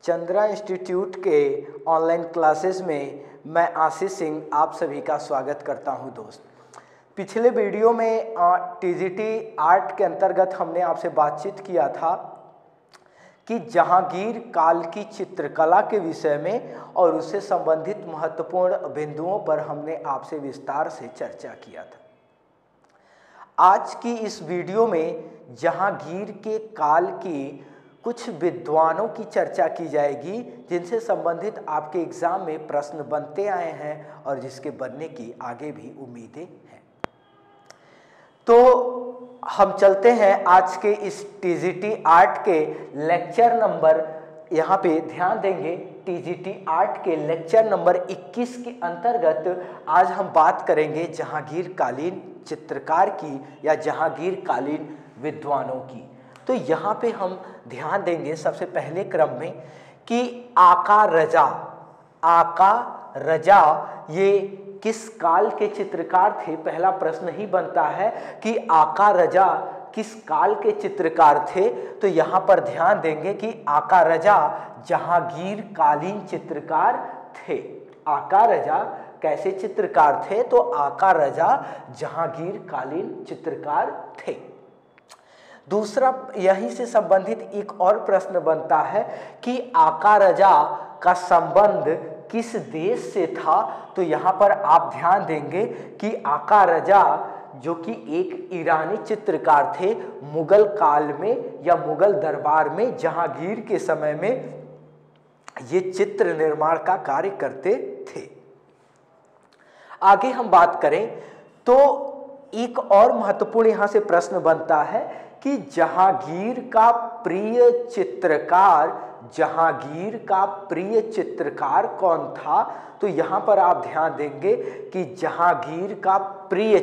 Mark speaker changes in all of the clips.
Speaker 1: Chandra institute के online classes में मैं आशीष सिंह आप सभी का स्वागत करता हूं दोस्त। पिछले वीडियो में टीजीटी आर्ट के अंतर्गत हमने आपसे बातचीत किया था कि जहांगीर काल की चित्रकला के विषय में और उससे संबंधित महत्वपूर्ण बिंदुओं पर हमने आपसे विस्तार से चर्चा किया था। आज की इस वीडियो में जहांगीर के काल की कुछ विद्वानों की चर्चा की जाएगी जिनसे संबंधित आपके एग्जाम में प्रश्न बनते आए हैं और जिसके बनने की आगे भी उम्मीदें हैं। तो हम चलते हैं आज के इस टीजीटी आर्ट के लेक्चर नंबर, यहाँ पे ध्यान देंगे टीजीटी आर्ट के लेक्चर नंबर 21 के अंतर्गत आज हम बात करेंगे जहांगीर कालीन चित्रकार की या जहांगीर कालीन विद्वानों की। तो यहाँ पे हम ध्यान देंगे सबसे पहले क्रम में कि आका रजा ये किस काल के चित्रकार थे। पहला प्रश्न ही बनता है कि आका रजा किस काल के चित्रकार थे। तो यहाँ पर ध्यान देंगे कि आका रजा जहांगीर कालीन चित्रकार थे। आका रजा कैसे चित्रकार थे? तो आका रजा जहांगीर कालीन चित्रकार थे। दूसरा यहीं से संबंधित एक और प्रश्न बनता है कि आका रजा का संबंध किस देश से था। तो यहाँ पर आप ध्यान देंगे कि आका रजा जो कि एक ईरानी चित्रकार थे, मुगल काल में या मुगल दरबार में जहांगीर के समय में ये चित्र निर्माण का कार्य करते थे। आगे हम बात करें तो एक और महत्वपूर्ण यहाँ से प्रश्न बनता है कि जहांगीर का प्रिय चित्रकार कौन था। तो यहाँ पर आप ध्यान देंगे कि जहांगीर का प्रिय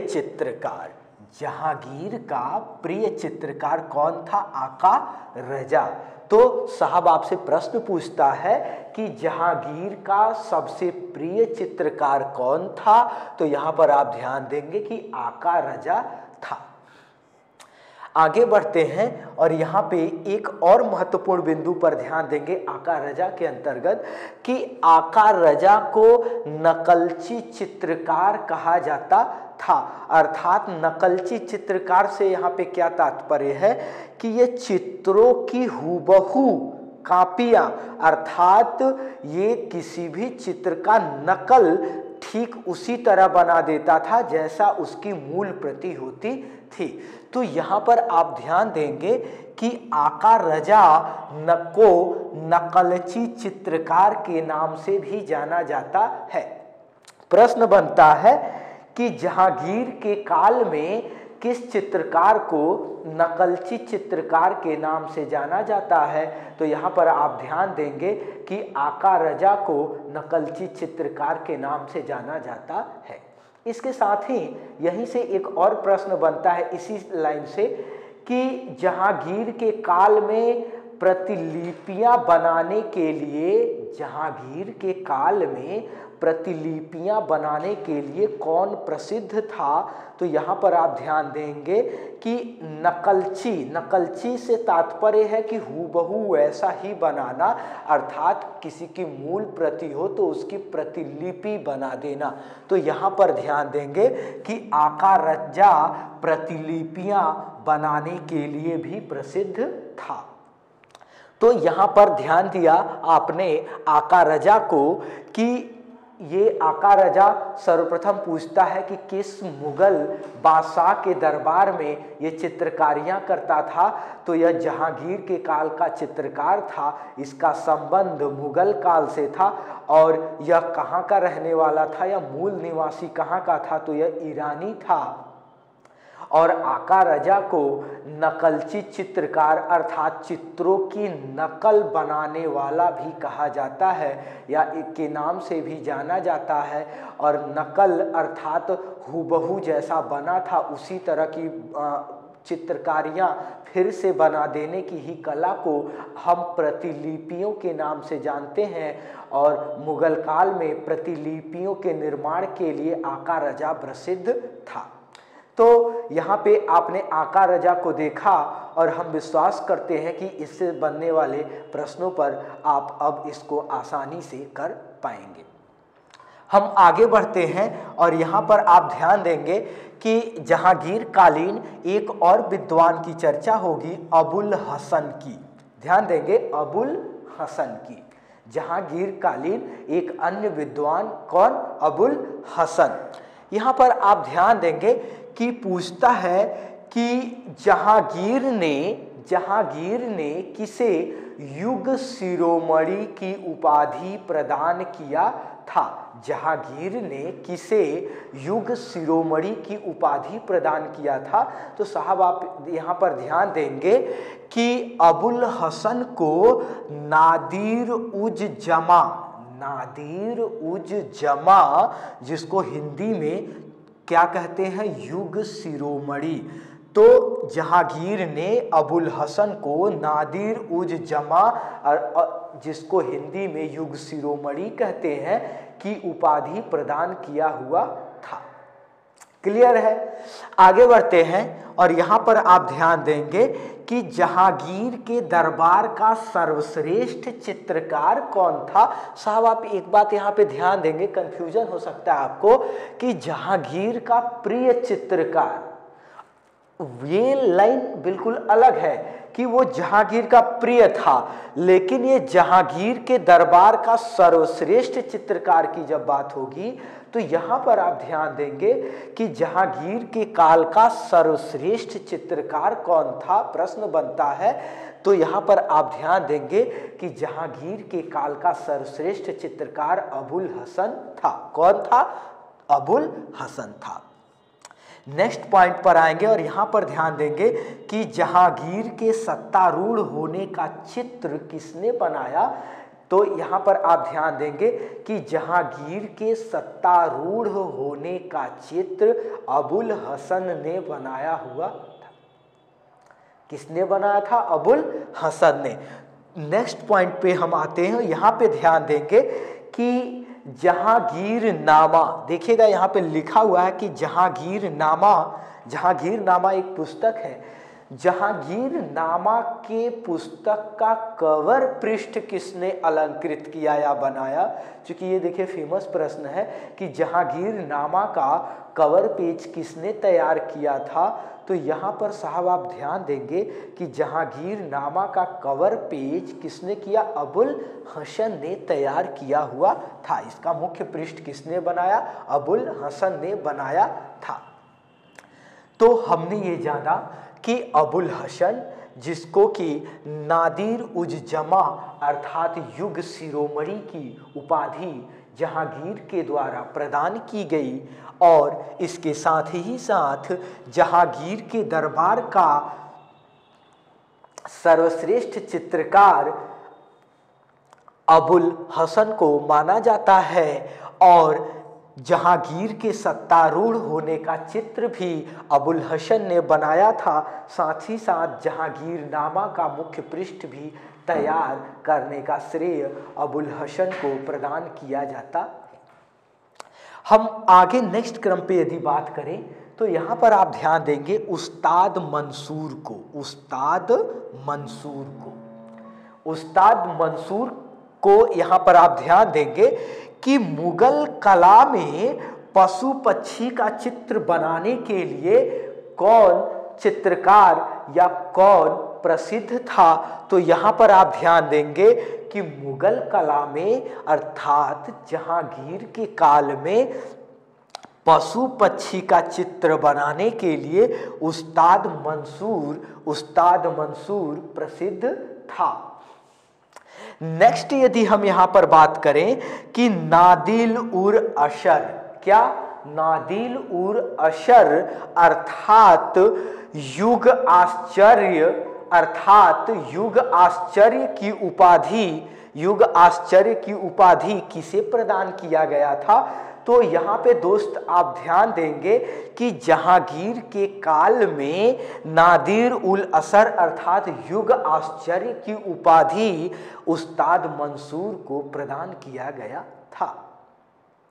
Speaker 1: चित्रकार कौन था? आका रजा। तो साहब आपसे प्रश्न पूछता है कि जहांगीर का सबसे प्रिय चित्रकार कौन था। तो यहाँ पर आप ध्यान देंगे कि आका रजा था। आगे बढ़ते हैं और यहाँ पे एक और महत्वपूर्ण बिंदु पर ध्यान देंगे आका रजा के अंतर्गत कि आका रजा को नकलची चित्रकार कहा जाता था। अर्थात नकलची चित्रकार से यहाँ पे क्या तात्पर्य है कि ये चित्रों की हूबहू कापियां, अर्थात ये किसी भी चित्र का नकल ठीक उसी तरह बना देता था जैसा उसकी मूल प्रति होती थी। तो यहाँ पर आप ध्यान देंगे कि आका रजा को नकलची चित्रकार के नाम से भी जाना जाता है। प्रश्न बनता है कि जहांगीर के काल में किस चित्रकार को नकलची चित्रकार के नाम से जाना जाता है। तो यहाँ पर आप ध्यान देंगे कि आका रजा को नकलची चित्रकार के नाम से जाना जाता है। इसके साथ ही यहीं से एक और प्रश्न बनता है इसी लाइन से कि जहांगीर के काल में प्रतिलिपियां बनाने के लिए कौन प्रसिद्ध था। तो यहाँ पर आप ध्यान देंगे कि नकलची से तात्पर्य है कि हूबहू वैसा ही बनाना, अर्थात किसी की मूल प्रति हो तो उसकी प्रतिलिपि बना देना। तो यहाँ पर ध्यान देंगे कि आका रजा प्रतिलिपियां बनाने के लिए भी प्रसिद्ध था। तो यहाँ पर ध्यान दिया आपने आका रजा को कि ये आका रजा सर्वप्रथम पूछता है कि किस मुगल बादशाह के दरबार में ये चित्रकारियां करता था। तो यह जहांगीर के काल का चित्रकार था। इसका संबंध मुगल काल से था और यह कहाँ का रहने वाला था या मूल निवासी कहाँ का था। तो यह ईरानी था। और आका रजा को नकलची चित्रकार अर्थात चित्रों की नकल बनाने वाला भी कहा जाता है या के नाम से भी जाना जाता है। और नकल अर्थात हूबहू जैसा बना था उसी तरह की चित्रकारियां फिर से बना देने की ही कला को हम प्रतिलिपियों के नाम से जानते हैं। और मुगल काल में प्रतिलिपियों के निर्माण के लिए आका रजा प्रसिद्ध था। तो यहाँ पे आपने आका रजा को देखा और हम विश्वास करते हैं कि इससे बनने वाले प्रश्नों पर आप अब इसको आसानी से कर पाएंगे। हम आगे बढ़ते हैं और यहाँ पर आप ध्यान देंगे कि जहांगीर कालीन एक और विद्वान की चर्चा होगी, अबुल हसन की। ध्यान देंगे, अबुल हसन की। जहांगीर कालीन एक अन्य विद्वान कौन? अबुल हसन। यहाँ पर आप ध्यान देंगे कि पूछता है कि जहांगीर ने किसे युग शिरोमणि की उपाधि प्रदान किया था? जहांगीर ने किसे युग शिरोमणि की उपाधि प्रदान किया था? तो साहब आप यहाँ पर ध्यान देंगे कि अबुल हसन को नादिर उज जमा, जिसको हिंदी में क्या कहते हैं? युग शिरोमणि। तो जहांगीर ने अबुल हसन को नादिर उज जमा, जिसको हिंदी में युग शिरोमणि कहते हैं, की उपाधि प्रदान किया हुआ था। क्लियर है? आगे बढ़ते हैं और यहाँ पर आप ध्यान देंगे कि जहांगीर के दरबार का सर्वश्रेष्ठ चित्रकार कौन था? साहब आप एक बात यहाँ पे ध्यान देंगे, कंफ्यूजन हो सकता है आपको कि जहांगीर का प्रिय चित्रकार, ये लाइन बिल्कुल अलग है कि वो जहांगीर का प्रिय था, लेकिन ये जहांगीर के दरबार का सर्वश्रेष्ठ चित्रकार की जब बात होगी तो यहाँ पर आप ध्यान देंगे कि जहांगीर के काल का सर्वश्रेष्ठ चित्रकार कौन था, प्रश्न बनता है। तो यहाँ पर आप ध्यान देंगे कि जहांगीर के काल का सर्वश्रेष्ठ चित्रकार अबुल हसन था। कौन था? अबुल हसन था। नेक्स्ट पॉइंट पर आएंगे और यहाँ पर ध्यान देंगे कि जहांगीर के सत्तारूढ़ होने का चित्र किसने बनाया? तो यहाँ पर आप ध्यान देंगे कि जहांगीर के सत्तारूढ़ होने का चित्र अबुल हसन ने बनाया हुआ था। किसने बनाया था? अबुल हसन ने। नेक्स्ट पॉइंट पे हम आते हैं, यहाँ पे ध्यान देंगे कि जहांगीरनामा, देखिएगा यहाँ पे लिखा हुआ है कि जहांगीरनामा एक पुस्तक है। जहांगीरनामा के पुस्तक का कवर पृष्ठ किसने अलंकृत किया या बनाया? क्योंकि ये देखिए फेमस प्रश्न है कि जहांगीरनामा का कवर पेज किसने तैयार किया था? तो यहाँ पर साहब आप ध्यान देंगे कि जहांगीरनामा का कवर पेज किसने किया? अबुल हसन ने तैयार किया हुआ था। इसका मुख्य पृष्ठ किसने बनाया? अबुल हसन ने बनाया था। तो हमने ये जाना कि अबुल हसन, जिसको कि नादिर उज जमा अर्थात युग शिरोमणि की उपाधि जहांगीर के द्वारा प्रदान की गई, और इसके साथ ही साथ जहांगीर के दरबार का सर्वश्रेष्ठ चित्रकार अबुल हसन को माना जाता है, और जहांगीर के सत्तारूढ़ होने का चित्र भी अबुल हसन ने बनाया था। साथ ही साथ जहांगीरनामा का मुख्य पृष्ठ भी तैयार करने का श्रेय अबुल हसन को प्रदान किया जाता है। हम आगे नेक्स्ट क्रम पे यदि बात करें तो यहाँ पर आप ध्यान देंगे उस्ताद मंसूर को यहाँ पर आप ध्यान देंगे कि मुगल कला में पशु पक्षी का चित्र बनाने के लिए कौन चित्रकार या कौन प्रसिद्ध था? तो यहाँ पर आप ध्यान देंगे कि मुगल कला में अर्थात जहांगीर के काल में पशु पक्षी का चित्र बनाने के लिए उस्ताद मंसूर प्रसिद्ध था। नेक्स्ट यदि हम यहाँ पर बात करें कि नादिल उर अशर, क्या? नादिल उर अशर अर्थात युग आश्चर्य की उपाधि किसे प्रदान किया गया था? तो यहाँ पे दोस्त आप ध्यान देंगे कि जहांगीर के काल में नादिर उल असर अर्थात युग आश्चर्य की उपाधि उस्ताद मंसूर को प्रदान किया गया था।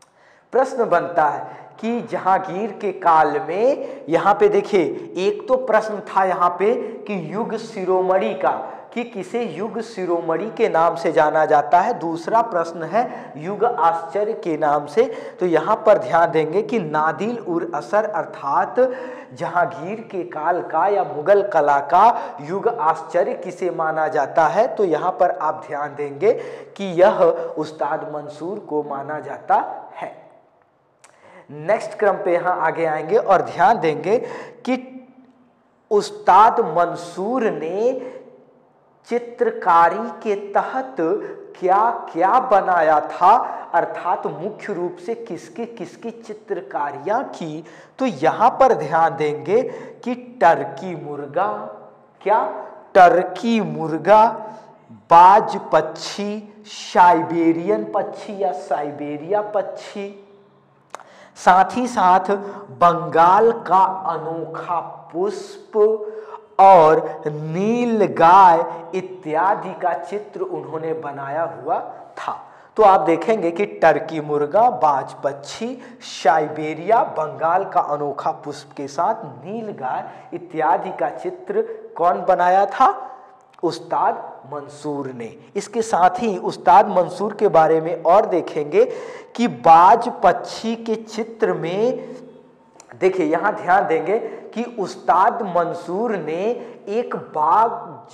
Speaker 1: प्रश्न बनता है कि जहांगीर के काल में, यहाँ पे देखिए एक तो प्रश्न था यहाँ पे कि युग शिरोमणि का, कि किसे युग शिरोमणि के नाम से जाना जाता है। दूसरा प्रश्न है युग आश्चर्य के नाम से। तो यहाँ पर ध्यान देंगे कि नादिल उर असर अर्थात जहांगीर के काल का या मुगल कला का युग आश्चर्य किसे माना जाता है। तो यहाँ पर आप ध्यान देंगे कि यह उस्ताद मंसूर को माना जाता है। नेक्स्ट क्रम पे यहाँ आगे आएंगे और ध्यान देंगे कि उस्ताद मंसूर ने चित्रकारी के तहत क्या क्या बनाया था, अर्थात मुख्य रूप से किसकी किसकी चित्रकारियां की। तो यहाँ पर ध्यान देंगे कि टर्की मुर्गा, क्या टर्की मुर्गा, बाज पक्षी, साइबेरियन पक्षी या साइबेरिया पक्षी, साथ ही साथ बंगाल का अनोखा पुष्प और नीलगाय इत्यादि का चित्र उन्होंने बनाया हुआ था। तो आप देखेंगे कि टर्की मुर्गा, बाज पक्षी, साइबेरिया, बंगाल का अनोखा पुष्प के साथ नीलगाय इत्यादि का चित्र कौन बनाया था? उस्ताद मंसूर ने। इसके साथ ही उस्ताद मंसूर के बारे में और देखेंगे कि बाज पक्षी के चित्र में देखिए, यहाँ ध्यान देंगे कि उस्ताद मंसूर ने एक बाज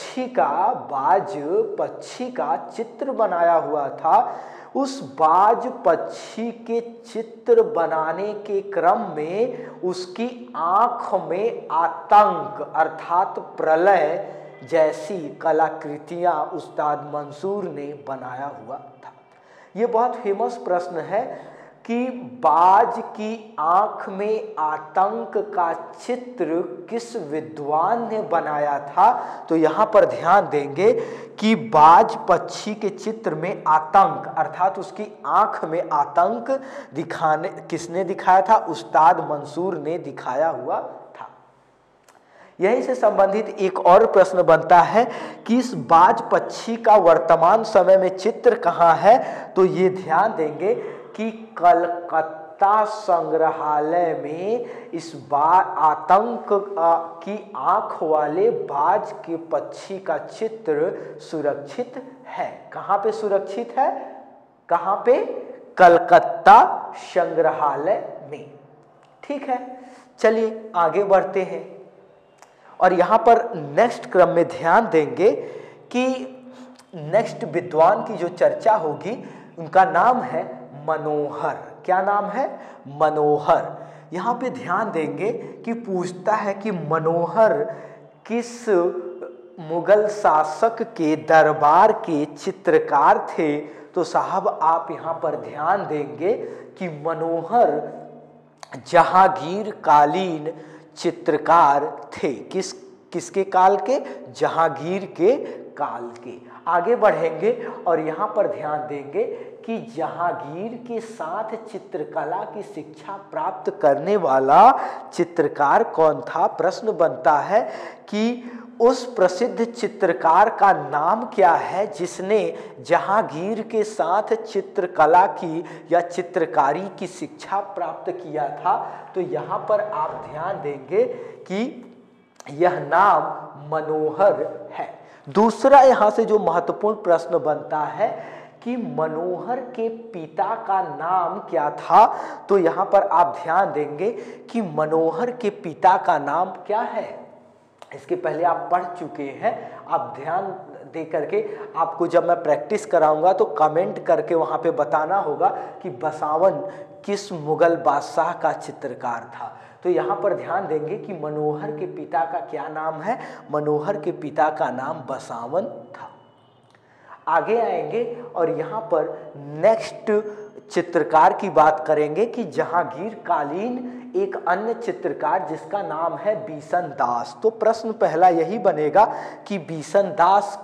Speaker 1: पक्षी का चित्र बनाया हुआ था। उस बाज पक्षी के चित्र बनाने के क्रम में उसकी आंख में आतंक अर्थात प्रलय जैसी कलाकृतियां उस्ताद मंसूर ने बनाया हुआ था। ये बहुत फेमस प्रश्न है कि बाज की आंख में आतंक का चित्र किस विद्वान ने बनाया था। तो यहाँ पर ध्यान देंगे कि बाज पक्षी के चित्र में आतंक अर्थात उसकी आंख में आतंक किसने दिखाया था? उस्ताद मंसूर ने दिखाया हुआ था। यहीं से संबंधित एक और प्रश्न बनता है कि इस बाज पक्षी का वर्तमान समय में चित्र कहाँ है। तो ये ध्यान देंगे कि कलकत्ता संग्रहालय में इस आतंक की आंख वाले बाज के पक्षी का चित्र सुरक्षित है। कहाँ पे सुरक्षित है? कहाँ पे? कलकत्ता संग्रहालय में। ठीक है, चलिए आगे बढ़ते हैं और यहाँ पर नेक्स्ट क्रम में ध्यान देंगे कि नेक्स्ट विद्वान की जो चर्चा होगी उनका नाम है मनोहर। क्या नाम है? मनोहर। यहाँ पे ध्यान देंगे कि पूछता है कि मनोहर किस मुगल शासक के दरबार के चित्रकार थे। तो साहब आप यहाँ पर ध्यान देंगे कि मनोहर जहांगीर कालीन चित्रकार थे। किसके काल के? जहांगीर के काल के। आगे बढ़ेंगे और यहाँ पर ध्यान देंगे कि जहांगीर के साथ चित्रकला की शिक्षा प्राप्त करने वाला चित्रकार कौन था। प्रश्न बनता है कि उस प्रसिद्ध चित्रकार का नाम क्या है जिसने जहांगीर के साथ चित्रकला की या चित्रकारी की शिक्षा प्राप्त किया था। तो यहाँ पर आप ध्यान देंगे कि यह नाम मनोहर है। दूसरा यहाँ से जो महत्वपूर्ण प्रश्न बनता है कि मनोहर के पिता का नाम क्या था। तो यहाँ पर आप ध्यान देंगे कि मनोहर के पिता का नाम क्या है। इसके पहले आप पढ़ चुके हैं, आप ध्यान दे करके आपको जब मैं प्रैक्टिस कराऊंगा तो कमेंट करके वहाँ पे बताना होगा कि बसावन किस मुगल बादशाह का चित्रकार था। तो यहाँ पर ध्यान देंगे कि मनोहर के पिता का क्या नाम है। मनोहर के पिता का नाम बसावन था। आगे आएंगे और यहाँ पर नेक्स्ट चित्रकार की बात करेंगे कि जहांगीर कालीन एक अन्य चित्रकार जिसका नाम है बिशन दास। तो प्रश्न पहला यही बनेगा कि बिशन दास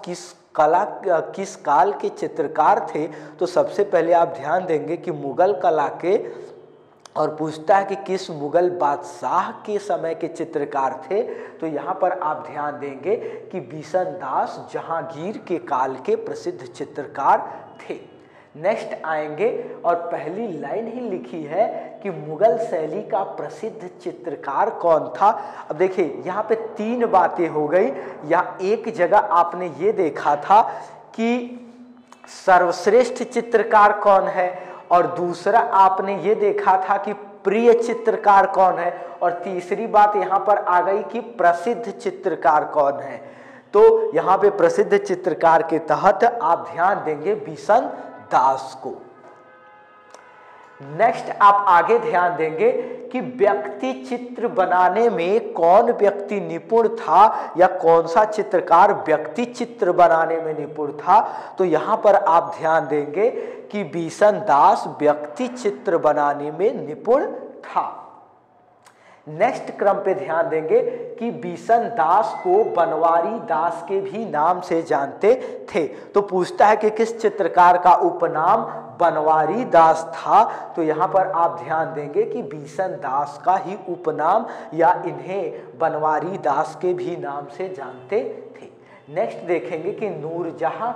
Speaker 1: किस काल के चित्रकार थे। तो सबसे पहले आप ध्यान देंगे कि मुगल कला के, और पूछता है कि किस मुगल बादशाह के समय के चित्रकार थे। तो यहाँ पर आप ध्यान देंगे कि बिशन दास जहांगीर के काल के प्रसिद्ध चित्रकार थे। नेक्स्ट आएंगे और पहली लाइन ही लिखी है कि मुगल शैली का प्रसिद्ध चित्रकार कौन था। अब देखिए यहाँ पे तीन बातें हो गई। या एक जगह आपने ये देखा था कि सर्वश्रेष्ठ चित्रकार कौन है, और दूसरा आपने ये देखा था कि प्रिय चित्रकार कौन है, और तीसरी बात यहाँ पर आ गई कि प्रसिद्ध चित्रकार कौन है। तो यहाँ पे प्रसिद्ध चित्रकार के तहत आप ध्यान देंगे बिशन दास को। नेक्स्ट आप आगे ध्यान देंगे कि व्यक्ति चित्र बनाने में कौन व्यक्ति निपुण था, या कौन सा चित्रकार व्यक्ति चित्र बनाने में निपुण था। तो यहाँ पर आप ध्यान देंगे कि बिशन दास व्यक्ति चित्र बनाने में निपुण था। नेक्स्ट क्रम पे ध्यान देंगे कि बिशन दास को बनवारी दास के भी नाम से जानते थे। तो पूछता है कि किस चित्रकार का उपनाम बनवारी दास था। तो यहाँ पर आप ध्यान देंगे कि बिशन दास का ही उपनाम, या इन्हें बनवारी दास के भी नाम से जानते थे। नेक्स्ट देखेंगे कि नूरजहां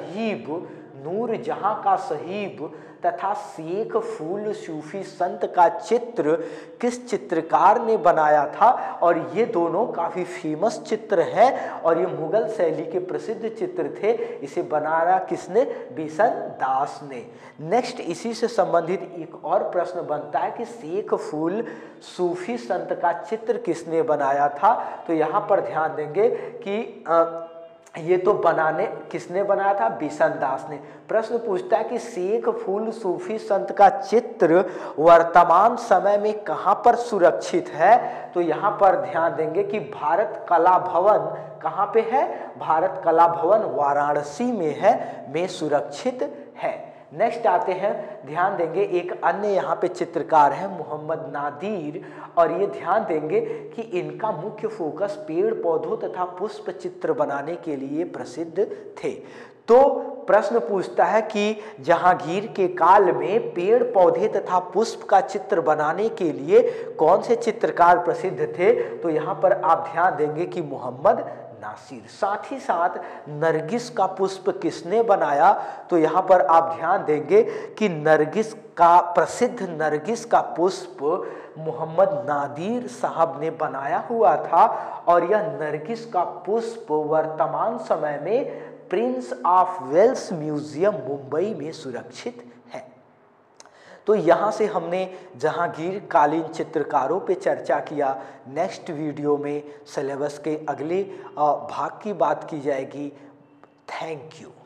Speaker 1: का साहिब तथा शेख फूल सूफी संत का चित्र किस चित्रकार ने बनाया था। और ये दोनों काफ़ी फेमस चित्र हैं और ये मुगल शैली के प्रसिद्ध चित्र थे। इसे बनाया किसने? बिशन दास ने। नेक्स्ट इसी से संबंधित एक और प्रश्न बनता है कि शेख फूल सूफी संत का चित्र किसने बनाया था। तो यहाँ पर ध्यान देंगे कि ये तो किसने बनाया था? बिशन दास ने। प्रश्न पूछता है कि शेख फूल सूफी संत का चित्र वर्तमान समय में कहाँ पर सुरक्षित है। तो यहाँ पर ध्यान देंगे कि भारत कला भवन कहाँ पे है? भारत कला भवन वाराणसी में सुरक्षित है। नेक्स्ट आते हैं, ध्यान देंगे एक अन्य यहाँ पे चित्रकार है मोहम्मद नादिर, और ये ध्यान देंगे कि इनका मुख्य फोकस पेड़ पौधों तथा पुष्प चित्र बनाने के लिए प्रसिद्ध थे। तो प्रश्न पूछता है कि जहांगीर के काल में पेड़ पौधे तथा पुष्प का चित्र बनाने के लिए कौन से चित्रकार प्रसिद्ध थे। तो यहाँ पर आप ध्यान देंगे कि मोहम्मद नासिर। साथ ही साथ नरगिस का पुष्प किसने बनाया। तो यहाँ पर आप ध्यान देंगे कि प्रसिद्ध नरगिस का पुष्प मोहम्मद नादिर साहब ने बनाया हुआ था, और यह नरगिस का पुष्प वर्तमान समय में Prince of Wales museum Mumbai में सुरक्षित है। तो यहाँ से हमने जहांगीर कालीन चित्रकारों पे चर्चा किया। नेक्स्ट वीडियो में सिलेबस के अगले भाग की बात की जाएगी। Thank you.